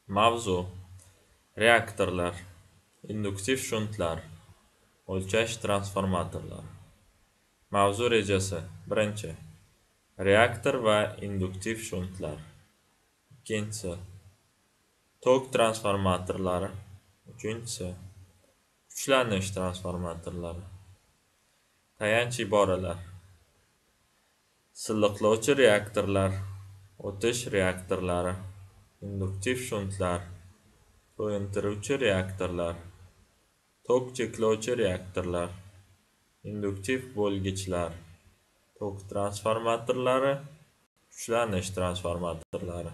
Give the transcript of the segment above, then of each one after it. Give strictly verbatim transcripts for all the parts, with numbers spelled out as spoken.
Mavzu: reaktorlar, induktiv shuntlar, o'lchash transformatorlari. Mavzu rejasi: birinchi. Reaktor va induktiv shuntlar. Ikkinchisi. Tok transformatorlari. Uchinchisi. Kuchlanish transformatorlari. Tayanch iboralar: silliqlovchi reaktorlar, o'tish reaktorlari, induktiv shuntlar, to'yintiruvchi reaktorlar, tok cheklovchi reaktorlar, induktiv bo'lgichlar, tok transformatorlari, kuchlanish transformatorlari.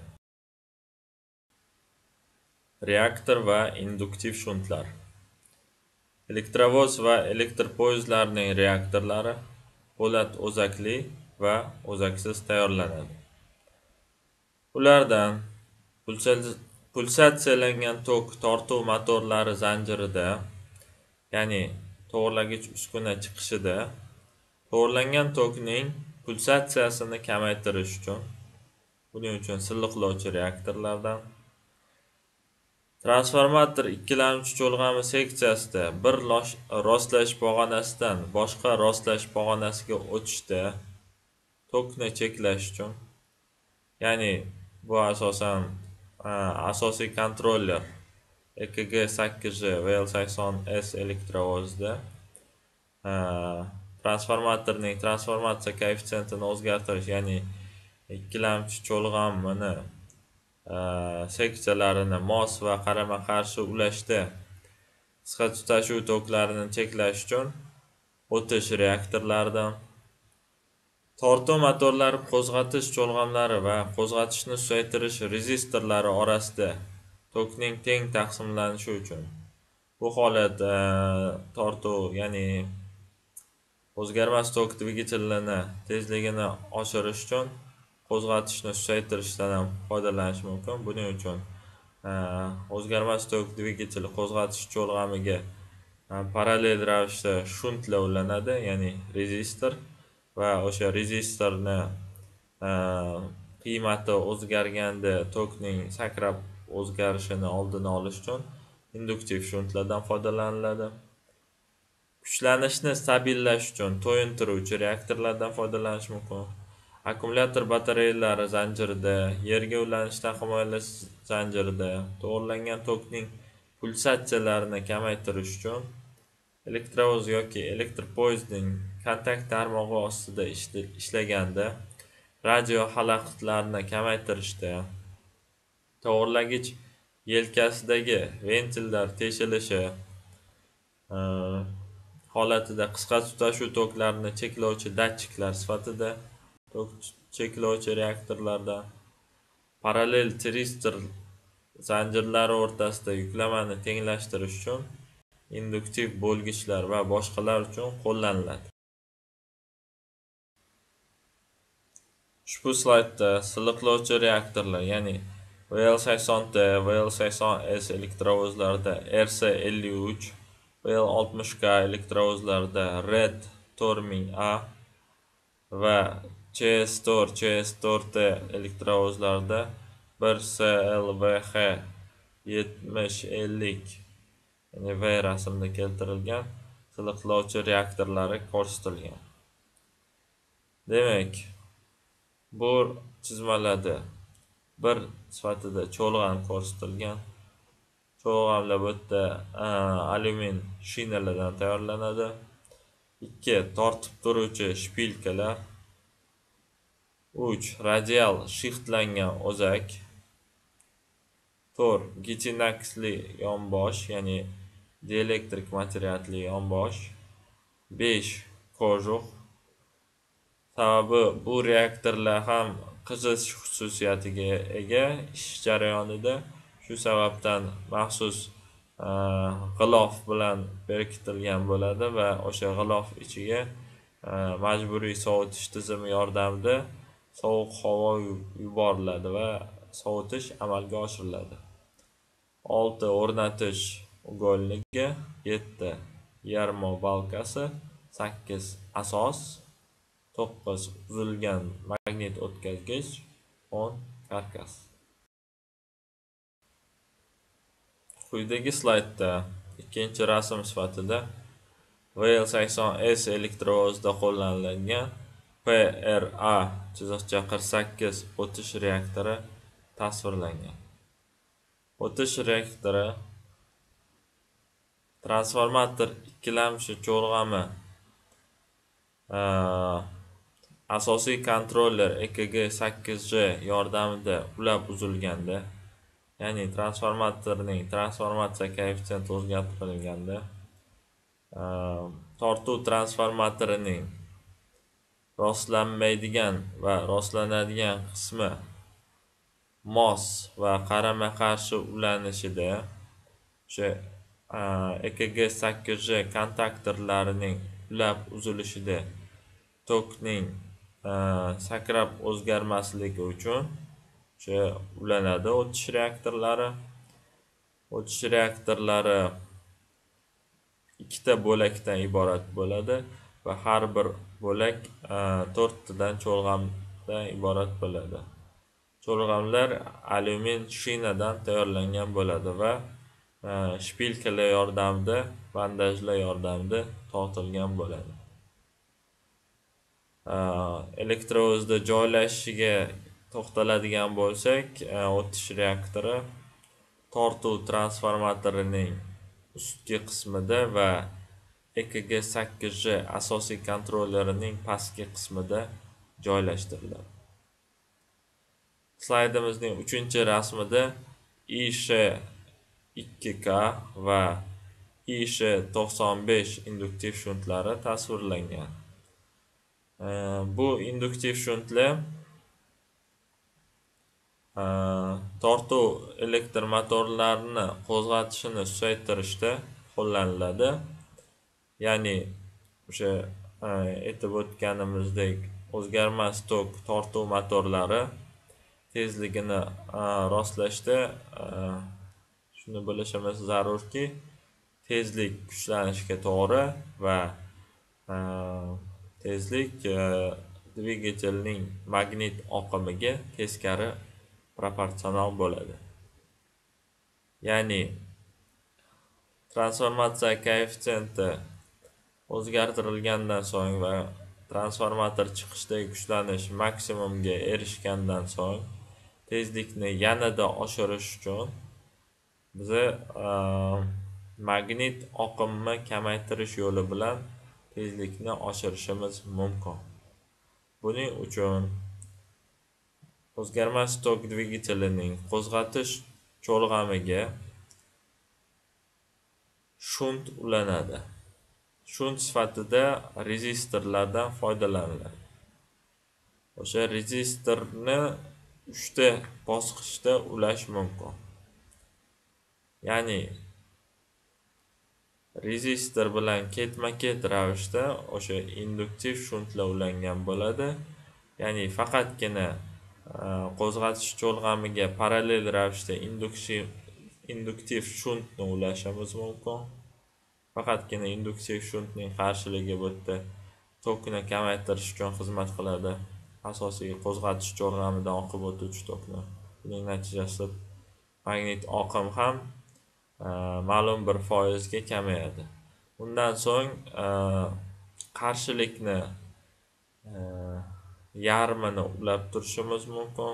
Reaktor va induktiv shuntlar. Elektrovoz va elektr poyezdlarining reaktorlari po'lat o'zakli va o'zaksiz tayyorlanadi. Ulardan pulsatsiyalangan tok tortuv motorlari zanjirida, ya'ni to'g'irlagich uskuna chiqishida to'g'irlangan tokning pulsatsiyasini kamaytirish uchun, buning uchun silliqlovchi reaktorlardan, transformator ikkilamchi cho'lg'ami seksiyasida bir rostlash pog'onasidan boshqa rostlash pog'onasiga o'tishda tokni cheklash uchun, ya'ni bu asosan asosiy kontroller E K G sakkiz J V L sakson S elektrovozida transformatorning transformatsiya koeffitsiyentini o'zgartirish, ya'ni ikkilamchi cho'lg'amini seksiyalarini mos va qarama-qarshi ulashda qisqa tutashuv toklarini cheklash uchun o'tish reaktorlaridan, tortuv motorlari qo'zg'atish cho'lg'amlari va qo'zg'atishni susaytirish rezistorlari orasida tokning teng taqsimlanishi uchun, bu holat tortuv, ya'ni o'zgarmas tok dvigatelini tezligini oshirish uchun qo'zg'atishni susaytirishdan ham foydalanish mumkin. Buning uchun o'zgarmas tok dvigateli qo'zg'atish cho'lg'amiga parallel ravishda shuntlar ulanadi, ya'ni rezistor, va o'sha rezistorni qiymati o'zgarganda tokning sakrab o'zgarishini oldini olish uchun induktiv shuntlardan foydalaniladi. Kuchlanishni stabillash uchun to'yintiruvchi reaktorlardan foydalanish mumkin. Akkumulyator batareyalari zanjirida, yerga ulanishdan himoyalash zanjirida to'g'irlangan tokning pulsatsiyalarini kamaytirish uchun elektrovoz yoki elektr poyezdning kontakt tarmog'i ostida ishlaganda radio xalaqitlarni kamaytirishda, to'g'irlagich yelkasidagi ventillar teshilishi holatida qisqa tutashuv toklarini cheklovchi datchiklar sifatida tok cheklovchi reaktorlarda, parallel tiristor zanjirlari o'rtasida yuklamani tenglashtirish uchun induktiv bo'lgichlar va boshqalar uchun qo'llaniladi. Ushbu slaydda silliqlovchi reaktorlar, ya'ni V L sakson T, V L sakson S elektrovozlarida R C ellik uch, V L oltmish K elektrovozlarida Red Torming A va C S to'rt, C S to'rt T elektrovozlarida bir C L V H yetmish ellik, ya'ni V rasmda keltirilgan silliqlovchi reaktorlari ko'rsatilgan. Demak, bu chizmalarda bir sifatida cho'lg'am ko'rsatilgan. Cho'lg'amlar bu yerda alyumin shinalardan tayyorlanadi. ikki tortib turuvchi shpilkalar. uch radial shiftlangan o'zak. to'rt gitinaksli yonbosh, ya'ni dielektrik materialli yonbosh. besh ko'juq. Sababi bu reaktorlar ham qizish xususiyatiga ega ish jarayonida, shu sababdan maxsus g'ilof bilan berkitilgan bo'ladi va o'sha g'ilof ichiga majburiy sovutish tizimi yordamida sovuq havo yuboriladi va sovutish amalga oshiriladi. olti o'rnatish ugolligi, yetti yarmo balkasi, sakkiz asos, to'qqiz uzilgan magnit o'tkazgich, o'n karkas. Quyidagi slaydda ikkinchi rasm sifatida V L sakson S elektrovozda qo'llanilgan P R A qirq sakkiz o'tish reaktori tasvirlangan. O'tish reaktori transformator ikkilamchi cho'lg'ami asosiy kontroller E K G sakkiz J yordamida ulab uzilganda, ya'ni transformatorning transformatsiya koeffitsiyenti o'zgartirilganda, tortuv transformatorining rostlanmaydigan va rostlanadigan qismi mos va qarama-qarshi ulanishida o'sha E K G sakkiz J kontaktorlarining ulab uzilishida tokning sakrab o'zgarmasligi uchun o'sha ulanadi. O'tish reaktorlari o'tish reaktorlari ikkita bo'lakdan iborat bo'ladi va har bir bo'lak to'rttadan cho'lg'amdan iborat bo'ladi. Cho'lg'amlar alyumin shinadan tayyorlangan bo'ladi va shpilkalar yordamida, bandajlar yordamida tortilgan bo'ladi. Elektrovozda joylashishiga to'xtaladigan bo'lsak, o'tish reaktori tortuv transformatorining ustki qismida va E K G sakkiz J asosiy kontrollerining pastki qismida joylashtiriladi. Slaydimizning uchinchi rasmida I S ikki K va I S to'qson besh induktiv shuntlari tasvirlangan. Bu induktiv shuntlar tortuv elektr motorlarini qo'zg'atishini susaytirishda qo'llaniladi. Ya'ni o'sha aytib o'tganimizdek, o'zgarmas tok tortuv motorlari tezligini rostlashda shuni bilishimiz zarurki, tezlik kuchlanishga to'g'ri va tezlik dvigatelning magnit oqimiga teskari proporsional bo'ladi. Ya'ni transformatsiya koeffitsiyenti o'zgartirilgandan so'ng va transformator chiqishdagi kuchlanish maksimumga erishgandan so'ng tezlikni yanada oshirish uchun biz magnit oqimni kamaytirish yo'li bilan tezlikni oshirishimiz mumkin. Buning uchun o'zgarmas tok dvigatelining qo'zg'atish cho'lg'amiga shunt ulanadi. Shunt sifatida rezistorlardan foydalaniladi. O'sha rezistorni uchta bosqichda ulash mumkin. Ya'ni rezistor bilan ketma-ket ravishda o'sha induktiv shuntlar ulangan bo'ladi. Ya'ni faqatgina qo'zg'atish cho'lg'amiga parallel ravishda induktiv induktiv shuntni ulashimiz mumkin. Faqatgina induktiv shuntning qarshiligi bu yerda tokni kamaytirish uchun xizmat qiladi. Asosiy qo'zg'atish cho'lg'amidan oqib o'tuvchi tokni. Buning natijasida magnit oqim ham ma'lum bir foizga kamayadi. Undan so'ng qarshilikni yarmini ulab turishimiz mumkin.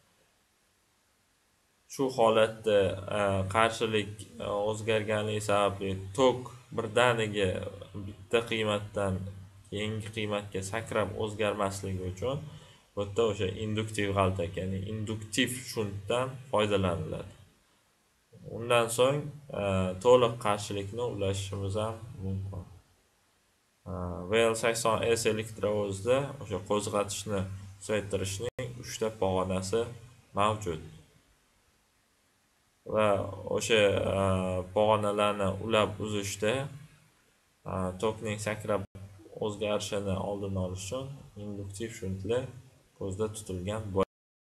Shu holatda qarshilik o'zgarganligi sababli tok birdaniga bitta qiymatdan keyingi qiymatga sakrab o'zgarmasligi uchun bu yerda o'sha induktiv g'altak, ya'ni induktiv shuntdan foydalaniladi. Undan so'ng to'liq qarshilikni ulashishimiz ham mumkin. V L sakson S elektrovozda o'sha qo'zg'atishni susaytirishning uchta pog'onasi mavjud. Va o'sha pog'onalarni ulab uzishda tokning sakrab o'zgarishini oldini olish uchun induktiv shuntlar ko'zda tutilgan bo'ladi.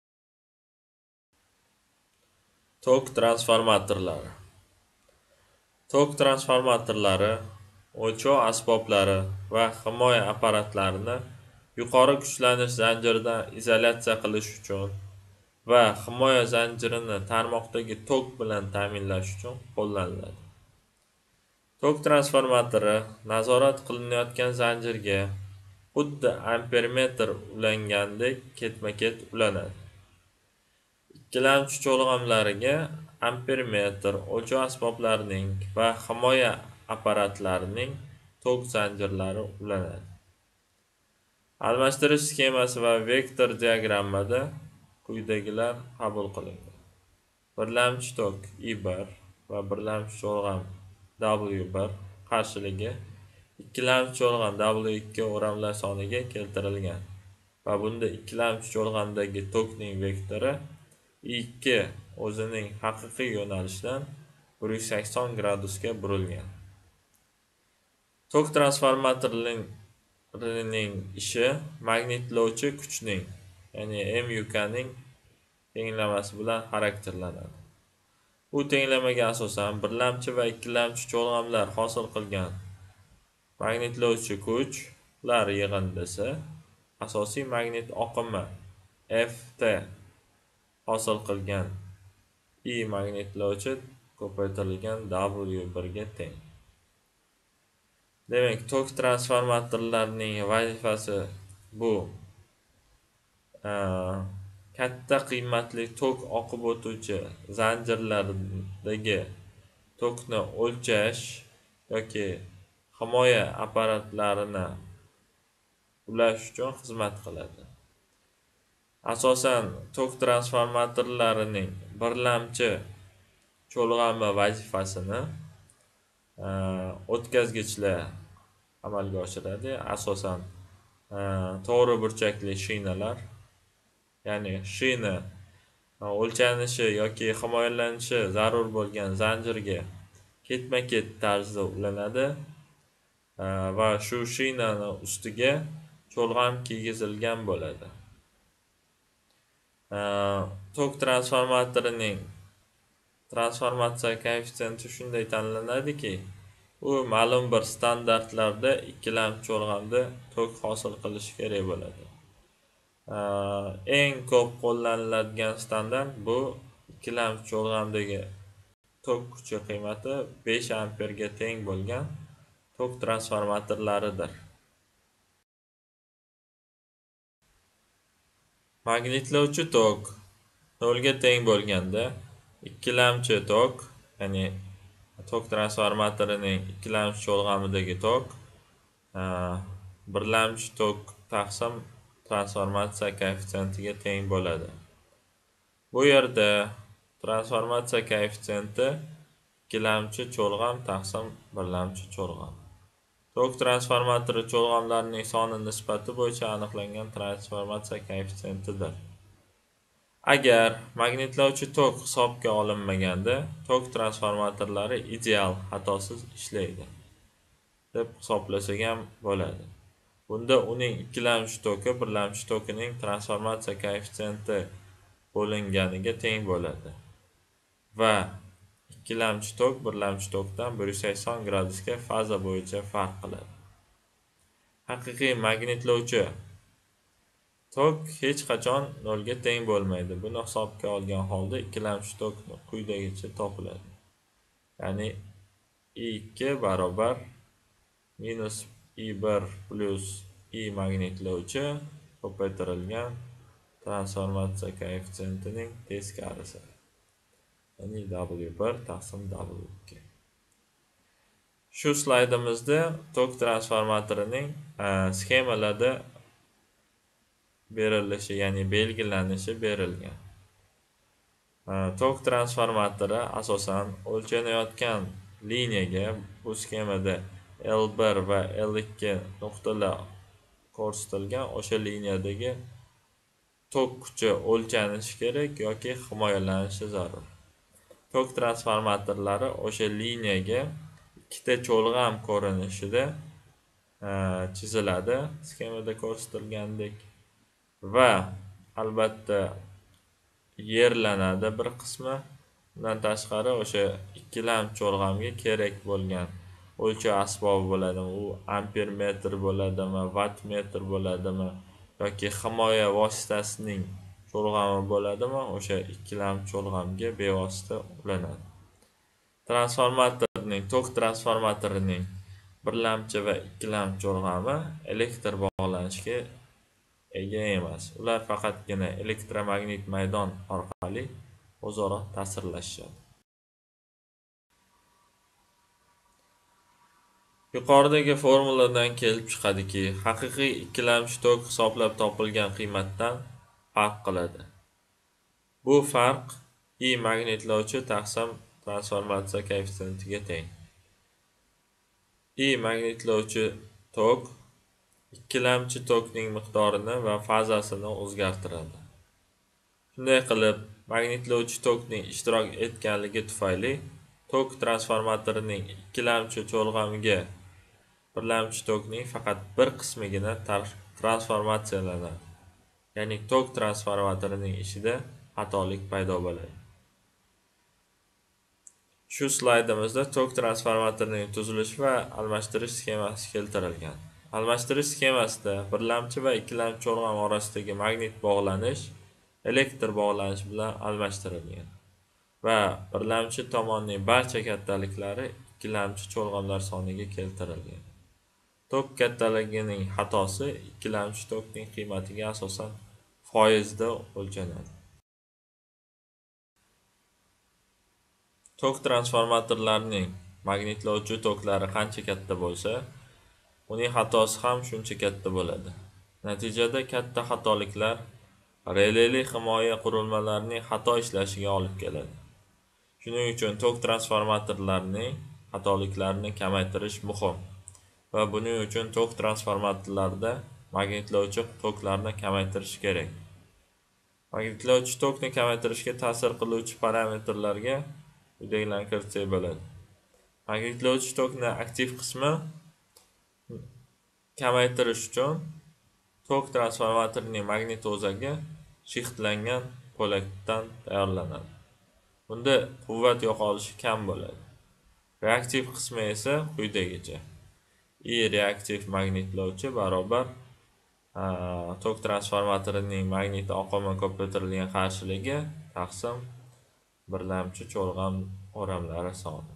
Tok transformatorlari. Tok transformatorlari o'lchov asboblari va himoya apparatlarini yuqori kuchlanish zanjiridan izolyatsiya qilish uchun va himoya zanjirini tarmoqdagi tok bilan ta'minlash uchun qo'llaniladi. Tok transformatori nazorat qilinayotgan zanjirga xuddi ampermetr ulangandek ketma-ket ulanadi. Ikkilamchi cho'lg'amlariga ampermetr, o'lchov asboblarining va himoya apparatlarining tok zanjirlari ulanadi. Almashtirish sxemasi va vektor diagrammada quyidagilar qabul qilingan. Birlamchi tok I bir va birlamchi cho'lg'am W bir qarshiligi ikkilamchi cho'lg'am W ikki o'ramlar soniga keltirilgan va bunda ikkilamchi cho'lg'amdagi tokning vektori I ikki o'zining haqiqiy yo'nalishidan bir yuz sakson gradusga burilgan. Tok transformatorining ishi magnitlovchi kuchning, ya'ni M U K ning tenglamasi bilan xarakterlanadi. Bu tenglamaga asosan birlamchi va ikkilamchi cho'lg'amlar hosil qilgan magnitlovchi kuchlar yig'indisi, asosiy magnit oqimi F T hosil qilgan I magnitlovchi ko'paytirilgan W bir ga teng. Demak, tok transformatorlarining vazifasi bu katta qiymatli tok oqib o'tuvchi zanjirlardagi tokni o'lchash yoki himoya apparatlarini ulash uchun xizmat qiladi. Asosan tok transformatorlarining birlamchi cho'lg'ami vazifasini o'tkazgichlar amalga oshiradi. Asosan to'g'ri burchakli shinalar, ya'ni shina o'lchanishi yoki himoyalanishi zarur bo'lgan zanjirga ketma-ket tarzda ulanadi va shu shinani ustiga cho'lg'am kiygizilgan bo'ladi. Tok transformatorining transformatsiya koeffitsiyenti shunday tanlanadiki, u ma'lum bir standartlarda ikkilamchi cho'lg'amda tok hosil qilishi kerak bo'ladi. Eng ko'p qo'llaniladigan standart bu ikkilamchi cho'lg'amdagi tok kuchi qiymati besh amperga teng bo'lgan tok transformatorlaridir. Magnitlovchi tok nol ga teng bo'lganda ikkilamchi tok, ya'ni tok transformatorining ikkilamchi cho'lg'amidagi tok birlamchi tok taqsim transformatsiya koeffitsiyentiga teng bo'ladi. Bu yerda transformatsiya koeffitsiyenti ikkilamchi cho'lg'am taqsim birlamchi cho'lg'am. Tok transformatori cho'lg'amlarining soni nisbati bo'yicha aniqlangan transformatsiya koeffitsiyentidir. Agar magnitlovchi tok hisobga olinmaganda, tok transformatorlari ideal, xatosiz ishlaydi deb hisoblasak ham bo'ladi. Bunda uning ikkilamchi toki birlamchi tokining transformatsiya koeffitsiyenti bo'linganiga teng bo'ladi va ikkilamchi tok birlamchi tokdan bir yuz sakson gradusga faza bo'yicha farq qiladi. Haqiqiy magnitlovchi tok hech qachon nol ga teng bo'lmaydi. Buni hisobga olgan holda ikkilamchi tok quyidagicha topiladi. Ya'ni I ikki barobar minus I bir plus I magnitlovchi ko'paytirilgan transformatsiya koeffitsiyentining teskarisi. Ya'ni W bir taqsim W ikki. Shu slaydimizda tok transformatorining sxemalarda berilishi, ya'ni belgilanishi berilgan. Tok transformatori asosan o'lchanayotgan liniyaga, bu sxemada L bir va L ikki nuqtalar ko'rsatilgan, o'sha liniyadagi tok kuchi o'lchanishi kerak yoki himoyalanishi zarur. Tok transformatorlari o'sha liniyaga ikkita cho'lg'am ko'rinishida chiziladi, sxemada ko'rsatilgandek, va albatta yerlanadi bir qismi. Bundan tashqari o'sha ikkilamchi cho'lg'amga kerak bo'lgan o'lchov asbobi bo'ladimi, u ampermetr bo'ladimi, wattmetr bo'ladimi yoki himoya vositasining cho'lg'ami bo'ladimi, o'sha ikkilamchi cho'lg'amga bevosita ulanadi. Transformatorning tok transformatorining birlamchi va ikkilamchi cho'lg'ami elektr bog'lanishga ega emas. Ular faqatgina elektromagnit maydon orqali o'zaro ta'sirlashadi. Yuqoridagi formuladan kelib chiqadiki, haqiqiy ikkilamchi tok hisoblab topilgan qiymatdan farq qiladi. Bu farq I magnitlovchi taqsim transformatsiya koeffitsiyentiga teng. I magnitlovchi tok ikkilamchi tokning miqdorini va fazasini o'zgartiradi. Shunday qilib, magnitlovchi tokning ishtirok etganligi tufayli tok transformatorining ikkilamchi cho'lg'amiga birlamchi tokning faqat bir qismigina transformatsiyalanadi. Ya'ni tok transformatorining ishida xatolik paydo bo'ladi. Shu slaydimizda tok transformatorining tuzilishi va almashtirish sxemasi keltirilgan. Almashtirish sxemasida birlamchi va ikkilamchi cho'lg'am orasidagi magnit bog'lanish elektr bog'lanish bilan almashtirilgan va birlamchi tomonning barcha kattaliklari ikkilamchi cho'lg'amlar soniga keltirilgan. Tok kattaligining xatosi ikkilamchi tokning qiymatiga asosan foizda o'lchanadi. Tok transformatorlarining magnitlovchi toklari qancha katta bo'lsa, uning xatosi ham shuncha katta bo'ladi. Natijada katta xatoliklar releli himoya qurilmalarining xato ishlashiga olib keladi. Shuning uchun tok transformatorlarining xatoliklarini kamaytirish muhim va buning uchun tok transformatorlarida magnitlovchi toklarni kamaytirish kerak. Magnitlovchi tokni kamaytirishga ta'sir qiluvchi parametrlarga quyidagilarni kiritsak bo'ladi. Magnitlovchi tokni aktiv qismi kamaytirish uchun tok transformatorining magnit o'zagi shiftlangan po'latdan tayyorlanadi. Bunda quvvat yo'qolishi kam bo'ladi. Reaktiv qismi esa quyidagicha. I reaktiv magnitlovchi barobar tok transformatorining magnit oqimi ko'paytirilgan qarshiligi taqsim birlamchi cho'lg'am o'ramlari soni.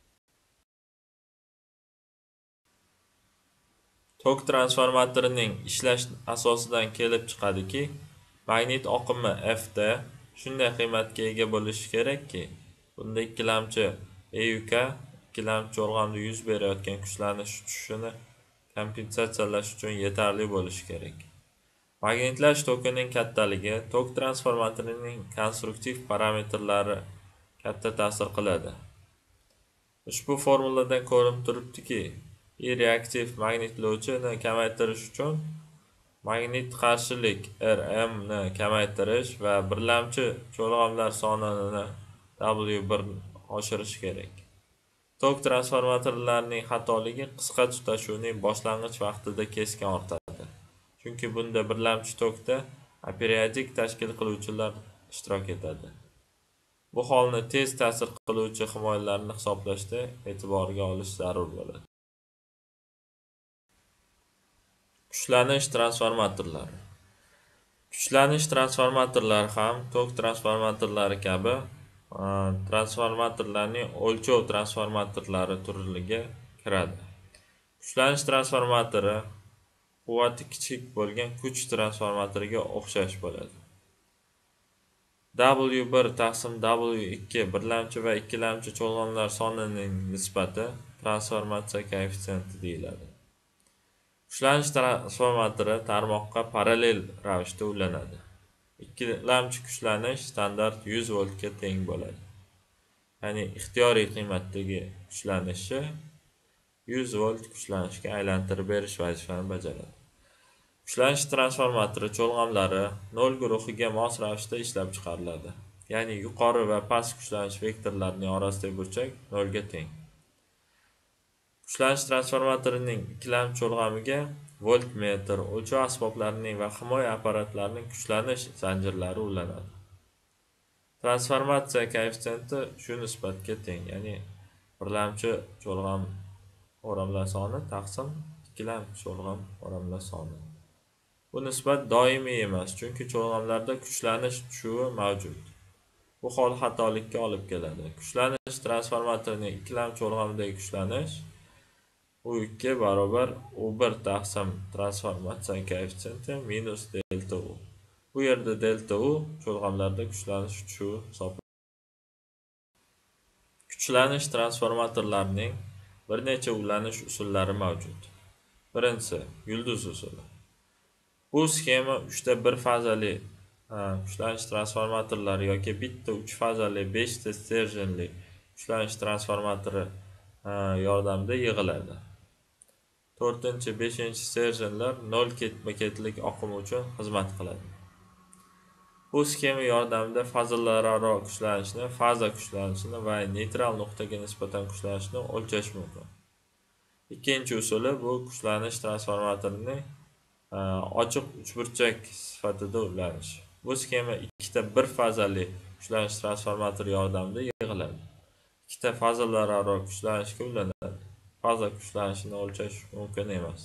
Tok transformatorining ishlash asosidan kelib chiqadiki, magnit oqimi F da shunday qiymatga ega bo'lishi kerakki, bunda ikkilamchi E U K ikkilamchi cho'lg'amda yuz berayotgan kuchlanish tushishini kompensatsiyalash uchun yetarli bo'lishi kerak. Magnitlash tokining kattaligi tok transformatorining konstruktiv parametrlari katta ta'sir qiladi. Ushbu formuladan ko'rinib turibdiki, I reaktiv magnitlovchini kamaytirish uchun magnit qarshilik R M ni kamaytirish va birlamchi cho'lg'amlar sonini W bir oshirish kerak. Tok transformatorlarining xatoligi qisqa tutashuvning boshlang'ich vaqtida keskin ortadi. Chunki bunda birlamchi tokda periodik tashkil qiluvchilar ishtirok etadi. Bu holni tez ta'sir qiluvchi himoyalarni hisoblashda e'tiborga olish zarur bo'ladi. Kuchlanish transformatorlari. Kuchlanish transformatorlari ham tok transformatorlari kabi transformatorlarning o'lchov transformatorlari turiga kiradi. Kuchlanish transformatori quvvati kichik bo'lgan kuch transformatoriga o'xshash bo'ladi. W bir taqsim W ikki birlamchi va ikkilamchi cho'lg'amlar sonining nisbati transformatsiya koeffitsiyenti deyiladi. Kuchlanish transformatori tarmoqqa parallel ravishda ulanadi. Ikkilamchi kuchlanish standart yuz voltga teng bo'ladi. Ya'ni ixtiyoriy qiymatdagi kuchlanishi yuz volt kuchlanishga aylantirib berish vazifasini bajaradi. Kuchlanish transformatori cho'lg'amlari nol guruhiga mos ravishda ishlab chiqariladi. Ya'ni yuqori va past kuchlanish vektorlarining orasidagi burchak nol ga teng. Kuchlanish transformatorining ikkilamchi cho'lg'amiga voltmetr, o'lchov asboblarining va himoya apparatlarining kuchlanish zanjirlari ulanadi. Transformatsiya koeffitsiyenti shu nisbatga teng, ya'ni birlamchi cho'lg'am o'ramlar soni taqsim ikkilamchi cho'lg'am o'ramlar soni. Bu nisbat doimiy emas, chunki cho'lg'amlarda kuchlanish tushuvi mavjud. Bu hol xatolikka olib keladi. Kuchlanish transformatorining ikkilam cho'lg'amidagi kuchlanish u ikki barobar u bir taqsim transformatsiya koeffitsiyenti minus delta U. Bu yerda delta U cho'lg'amlarda kuchlanish tushuvi hisoblanadi. Kuchlanish transformatorlarining bir necha ulanish usullari mavjud. Birinchisi, yulduz usuli. Bu sxema uchta bir fazali kuchlanish transformatorlari yoki bitta uch fazali beshta stерженli kuchlanish transformatori yordamida yig'iladi. to'rtinchi, beshinchi stерженlar nol ketma-ketlik oqim uchun xizmat qiladi. Bu sxema yordamida fazalararo kuchlanishni, faza kuchlanishini va neytral nuqtaga nisbatan kuchlanishni o'lchash mumkin. Ikkinchi usuli bu kuchlanish transformatorining ochiq uchburchak sifatida ulanish. Bu sxema ikkita bir fazali kuchlanish transformatori yordamida yig'iladi. Ikkita fazalararo kuchlanishga ulanadi. Faza kuchlanishini o'lchash mumkin emas.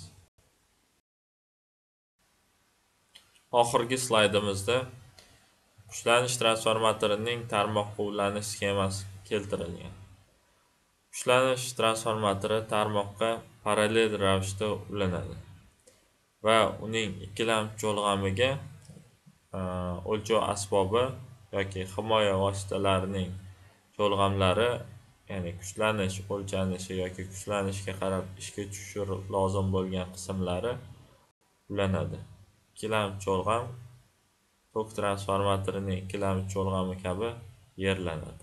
Oxirgi slaydimizda kuchlanish transformatorining tarmoqqa ulanish sxemasi keltirilgan. Kuchlanish transformatori tarmoqqa parallel ravishda ulanadi va uning ikkilam cho'lg'amiga o'lchov asbobi yoki himoya vositalarining cho'lg'amlari, ya'ni kuchlanish o'lchanishi yoki kuchlanishga qarab ishga tushishi lozim bo'lgan qismlari ulanadi. Ikkilam cho'lg'am tok transformatorining ikkilam cho'lg'ami kabi yerlanadi.